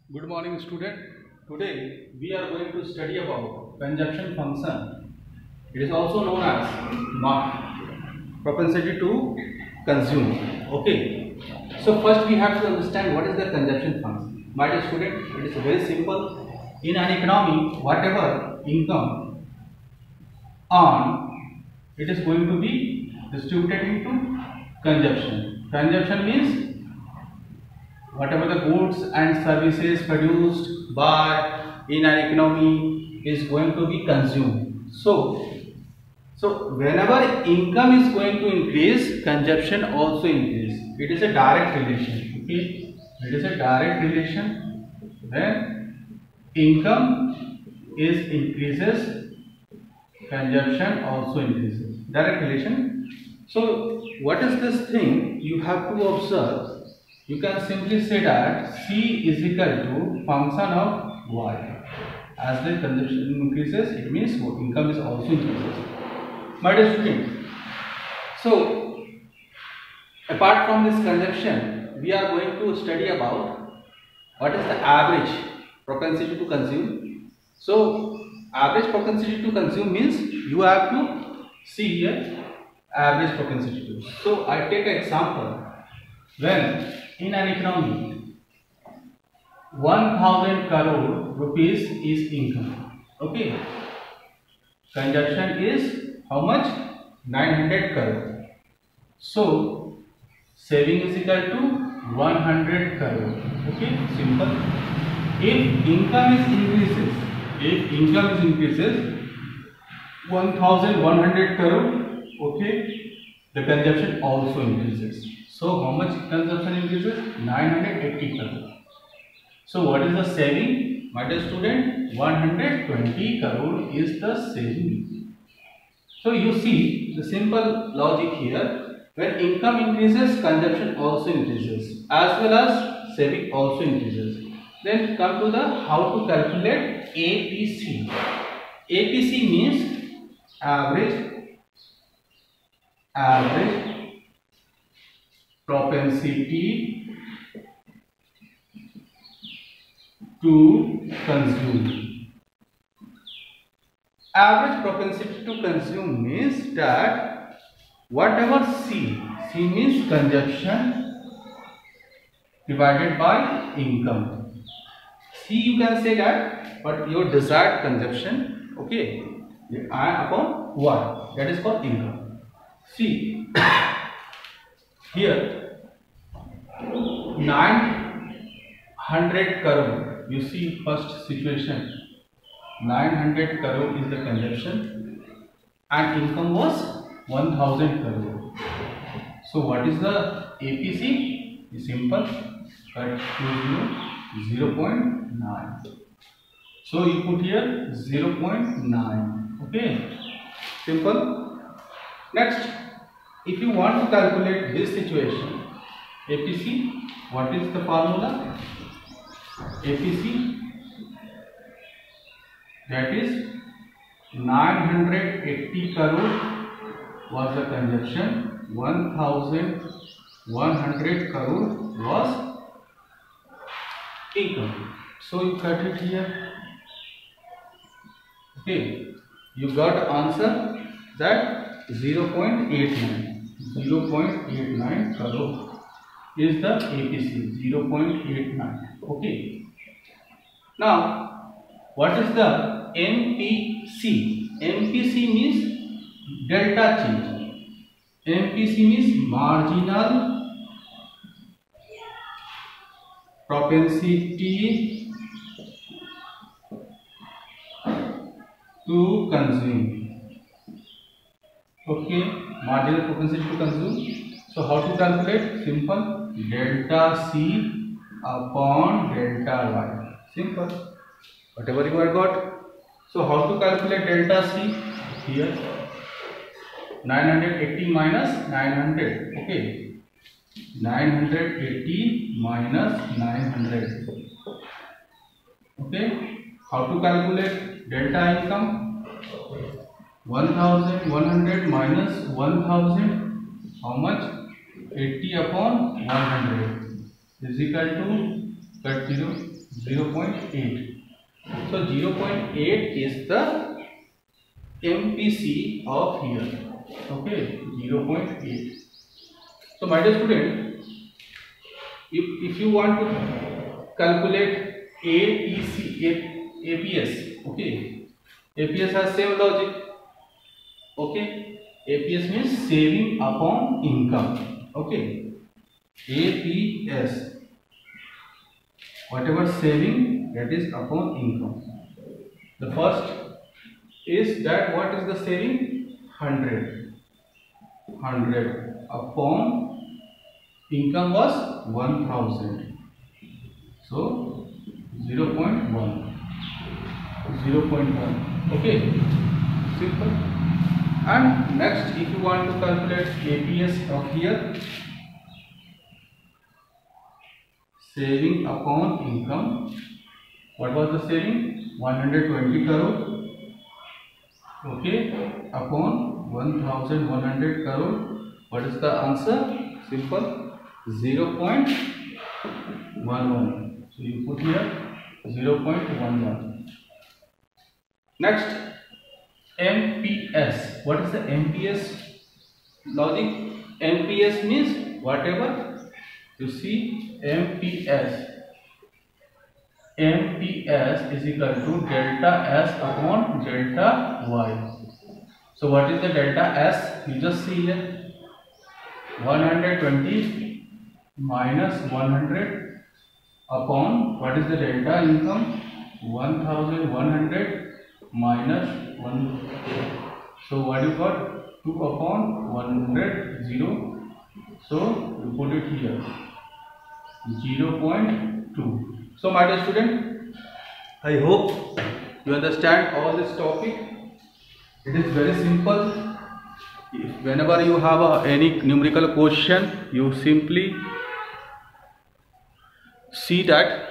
Good morning, student. Today we are going to study about conjunction function. It is also known as propensity to consume. Okay. So first we have to understand what is the conjunction function. My dear student, it is very simple. In an economy, whatever income earned, it is going to be distributed into consumption. Consumption means whatever the goods and services produced by in an economy is going to be consumed. So whenever income is going to increase, consumption also increase. It is a direct relation. Okay, it is a direct relation. When income is increases, consumption also increases. Direct relation. So what is this thing you have to observe? You can simply say that C is equal to function of Y. As the consumption increases, it means income is also increases. My dear student, so apart from this conjunction, we are going to study about what is the average propensity to consume. So average propensity to consume means you have to see here average propensity to. So I take an example. When in an economy 1000 crore rupees is income, okay, consumption is how much? 900 crore. So saving is equal to 100 crore. Okay, simple. If income increases 1100 crore, okay, the consumption also increases. So how much consumption increases? 980 crore. So what is the saving? My dear student, 120 crore is the saving. So you see the simple logic here. When income increases, consumption also increases, as well as saving also increases. Then come to the how to calculate APC. APC means average propensity to consume. Average propensity to consume means that whatever C means consumption divided by income. C you can say that, but your desired consumption, okay, I upon Y, that is called income. See here 900 crore, you see first situation, 900 crore is the consumption and income was 1000 crore. So what is the APC? Is simple, cut 0.9. So you put here 0.9. Okay, simple. Next, if you want to calculate this situation, APC, what is the formula? APC, that is 980 crore was the consumption, 1100 crore was income. So you cut it here. Okay, you got answer that 0.89 crore is the APC, 0.89. Okay. Now, what is the MPC? MPC means delta change. MPC means marginal propensity to consume. Okay, marginal propensity to consume. So how to calculate? Simple, delta C upon delta Y. Simple, whatever you have got. So how to calculate delta C? Here 980 minus 900. Okay, 980 minus 900. Okay, how to calculate delta income? 1100 minus 1000, how much? 80 upon 100 is equal to cut 0, 0.8. So 0.8 is the MPC of here. Okay, 0.8. So my dear student, if you want to calculate APS, okay, APS has same logic. Okay, APS means saving upon income. Okay, APS, whatever saving, that is upon income. The first is that what is the saving? 100 upon income was 1000. So 0.1. Okay, simple. And next, if you want to calculate APS of here, saving upon income, what was the saving? 120 crore. Okay, upon 1100 crore. What is the answer? Simple, 0.11. So you put here 0.11. Next, MPS. What is the MPS logic? MPS means whatever you see, MPS is equal to delta S upon delta Y. So what is the delta S? You just see here, 120 minus 100 upon, what is the delta income? 1100 minus 1. So what you got? 2 upon 100, 0. So you put it here, 0.2. So my dear student, I hope you understand all this topic. It is very simple. Whenever you have any numerical question, you simply see that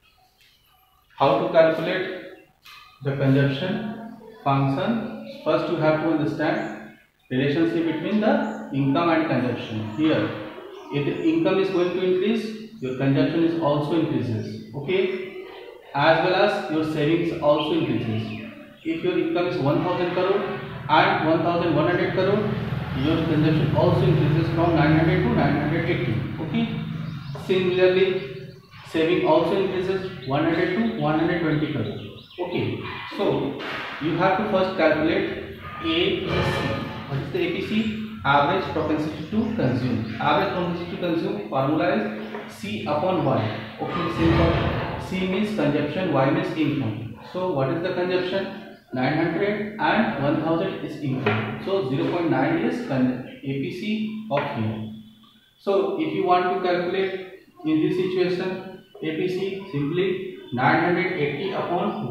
how to calculate the consumption function. First you have to understand relationship between the income and consumption. Here, if the income is going to increase, your consumption is also increases. Okay, as well as your savings also increases. If your income is 1000 crore and 1100 crore, your consumption also increases from 900 to 980. Okay, similarly saving also increases 100 to 120 crore. Okay, so you have to first calculate APC. What is the APC? Average propensity to consume. Average propensity to consume formula is C upon Y. Okay, simple. C means consumption, Y means income. So what is the consumption? 900 and 1000 is income. So 0.9 is APC of here. So if you want to calculate in this situation APC, simply 980 upon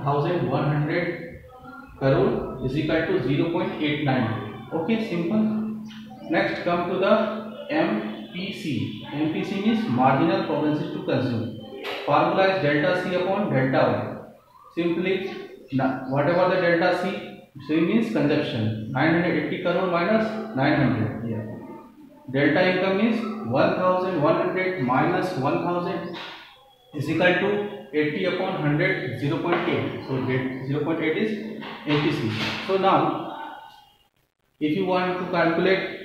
1100 crore is equal to 0.89. Okay, simple. Next, come to the MPC. MPC means marginal propensity to consume. Formula is delta C upon delta Y. Simply, whatever the delta C means consumption. 980 crore minus 900 here. Delta income is 1100 minus 1000 is equal to 80 upon 100, 0.8. So 0.8 is APC. So now, if you want to calculate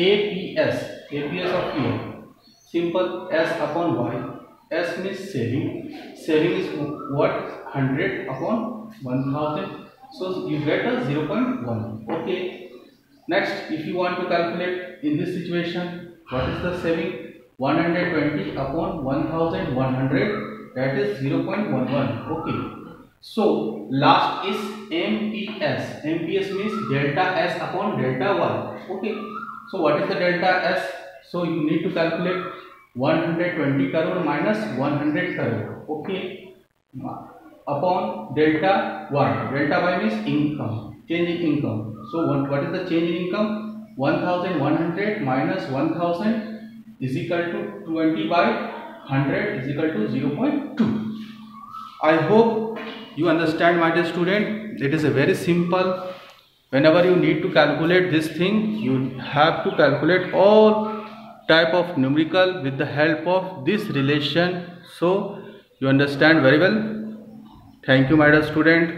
APS of here, simple, S upon Y. S means saving. Saving is what? 100 upon 1000. So you get a 0.1. Okay. Next, if you want to calculate in this situation, what is the saving? 120 upon 1100, that is 0.11. Okay. So last is MPS. MPS means delta S upon delta Y. Okay. So what is the delta S? So you need to calculate 120 crore minus 100 crore. Okay. Upon delta Y. Delta Y means income. Change in income. So what is the change in income? 1100 minus 1000 is equal to 20 by 100 is equal to 0.2. I hope you understand, my dear student. It is a very simple. Whenever you need to calculate this thing, you have to calculate all type of numerical with the help of this relation. So You understand very well? Thank you, my dear student.